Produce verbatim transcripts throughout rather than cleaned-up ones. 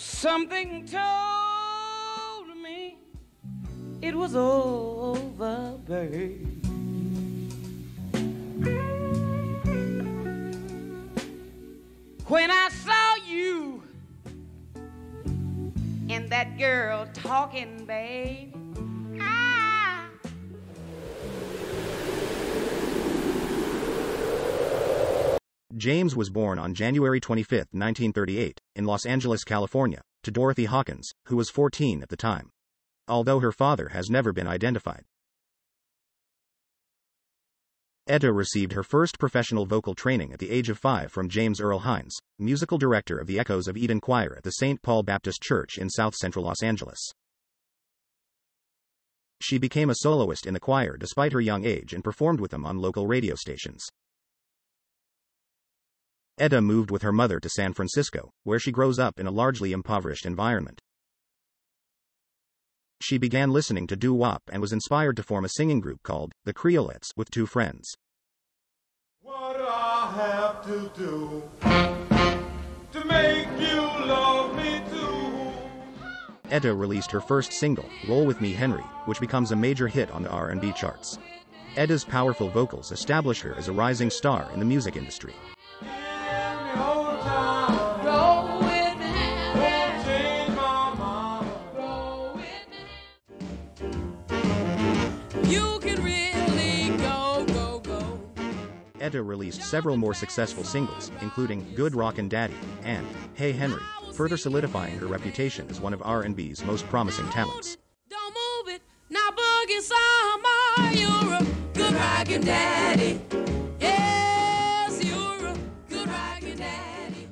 Something told me it was over, babe. When I saw you and that girl talking, babe, ah. James was born on January twenty-fifth, nineteen thirty-eight, in Los Angeles, California, to Dorothy Hawkins, who was fourteen at the time. Although her father has never been identified. Etta received her first professional vocal training at the age of five from James Earle Hines, musical director of the Echoes of Eden Choir at the Saint Paul Baptist Church in South Central Los Angeles. She became a soloist in the choir despite her young age and performed with them on local radio stations. Etta moved with her mother to San Francisco, where she grows up in a largely impoverished environment. She began listening to doo-wop and was inspired to form a singing group called the Creolettes with two friends. What do I have to do to make you love me too? Etta released her first single, Roll With Me Henry, which becomes a major hit on the R and B charts. Etta's powerful vocals establish her as a rising star in the music industry. Etta released several more successful singles, including Good Rockin' Daddy and Hey Henry, further solidifying her reputation as one of R and B's most promising talents. Don't move it, now boogie some more. You're a good rockin' daddy. Yes, you're a good rockin' daddy.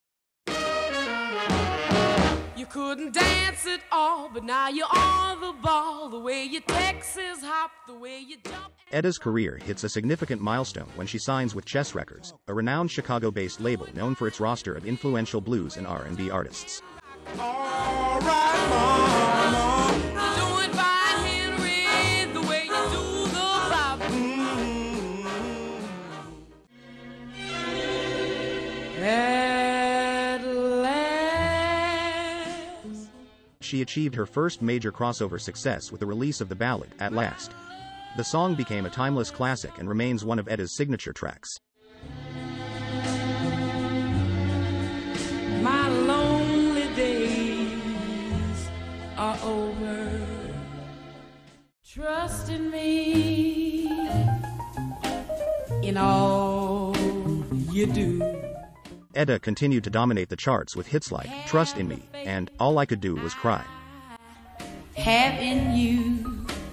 You couldn't dance it all, but now you're on the ball. The way you Texas hop, the way you jump. Etta's career hits a significant milestone when she signs with Chess Records, a renowned Chicago-based label known for its roster of influential blues and R and B artists. All right, mama. Doing fine, Henry, the way you do the bop. At last. She achieved her first major crossover success with the release of the ballad, At Last. The song became a timeless classic and remains one of Etta's signature tracks. My lonely days are over. Trust in me in all you do. Etta continued to dominate the charts with hits like Trust in Me and All I Could Do Was Cry. Having you.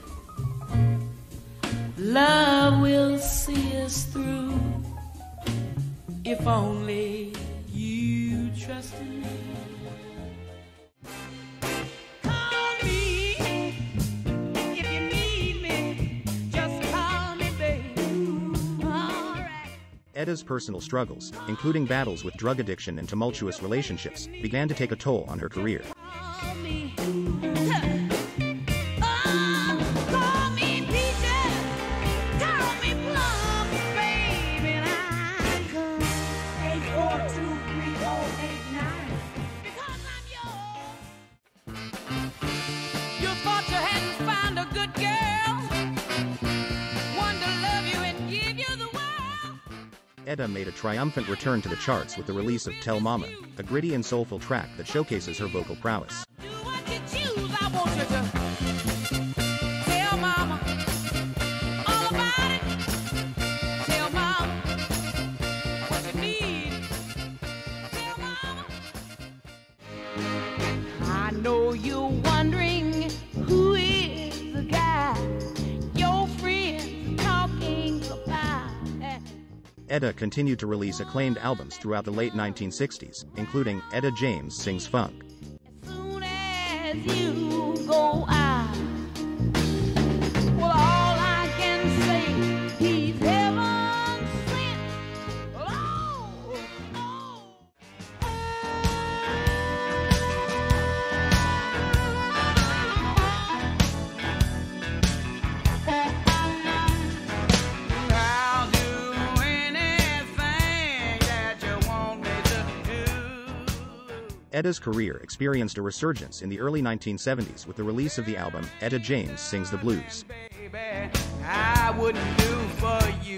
Love will see us through if only you trust in me. Call me if you need me. Just call me, baby. All right. Etta's personal struggles, including battles with drug addiction and tumultuous relationships, began to take a toll on her career. Call me. Etta made a triumphant return to the charts with the release of Tell Mama, a gritty and soulful track that showcases her vocal prowess. Do what you choose, I want you to tell mama all about it. Tell mama what you need. Tell mama. I know you're wondering who is the guy your friends talking about. Etta continued to release acclaimed albums throughout the late nineteen sixties, including Etta James Sings Funk. As soon as you go out, well, all I can say, he's heaven sent. Oh, oh. I'll do anything that you want me to do. Etta's career experienced a resurgence in the early nineteen seventies with the release of the album Etta James Sings the Blues. Baby, I wouldn't do for you.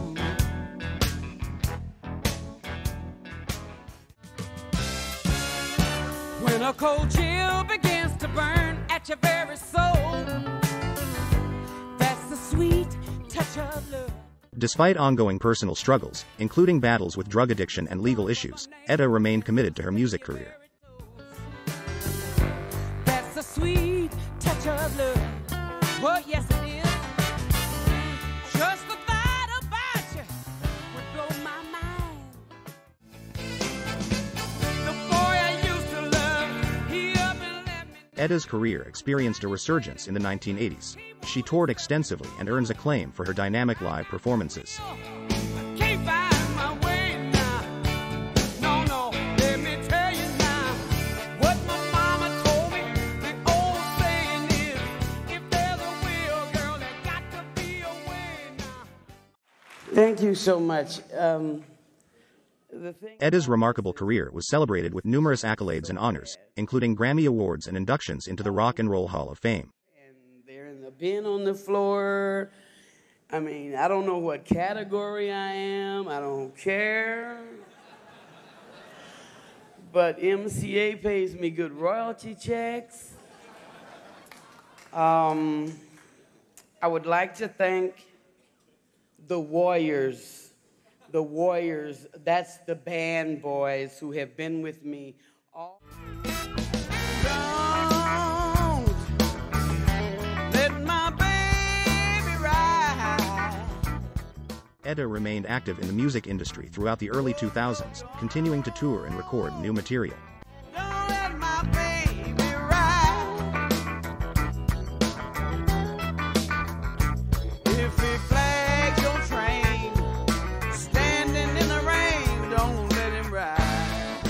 When a cold chill begins to burn at your very soul, that's the sweet touch of love. Despite ongoing personal struggles, including battles with drug addiction and legal issues, Etta remained committed to her music career. That's the sweet touch of love. Well, yes it is. Just the thought about you would blow my mind. The boy I used to love, he up and left me. Etta's career experienced a resurgence in the nineteen eighties. She toured extensively and earns acclaim for her dynamic live performances. I can't find my way now. No, no, let me tell you now. What my mama told me, the old saying is, if there's a will, girl, there got to be a way now. Thank you so much. Um, the thing Etta's remarkable career was celebrated with numerous accolades and honors, including Grammy Awards and inductions into the Rock and Roll Hall of Fame. They're in the bin on the floor. I mean, I don't know what category I am. I don't care. But M C A pays me good royalty checks. Um, I would like to thank the Warriors. The Warriors, that's the band boys who have been with me all. Etta remained active in the music industry throughout the early two thousands, continuing to tour and record new material. Don't let my baby ride. If he flags your train, standing in the rain, don't let him ride.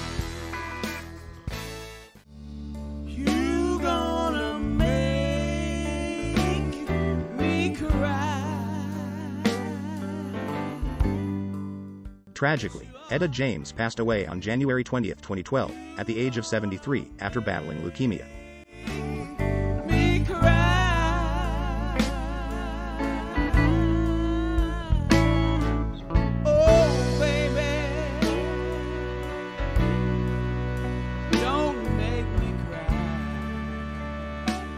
You gonna make me cry. Tragically, Etta James passed away on January twentieth, twenty twelve, at the age of seventy-three, after battling leukemia. Me cry. Oh, baby, don't make me cry.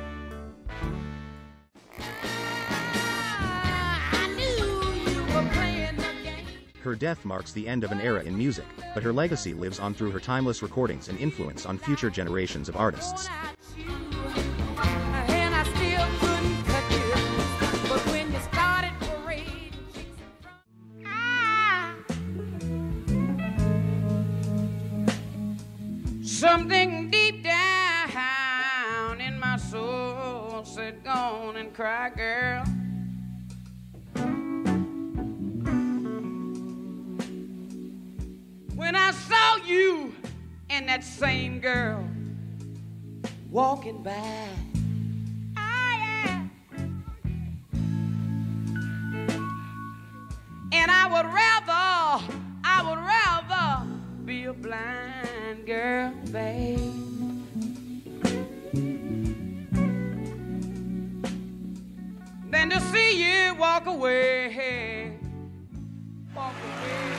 I knew you were playing the game. Her death marks the end of an era in music, but her legacy lives on through her timeless recordings and influence on future generations of artists. And I still couldn't cut you, but when you started parading chicks Ah. Something deep down in my soul said, "Go on and cry, girl." When I saw you and that same girl walking by, ah, yeah. And I would rather, I would rather be a blind girl, babe, than to see you walk away, walk away.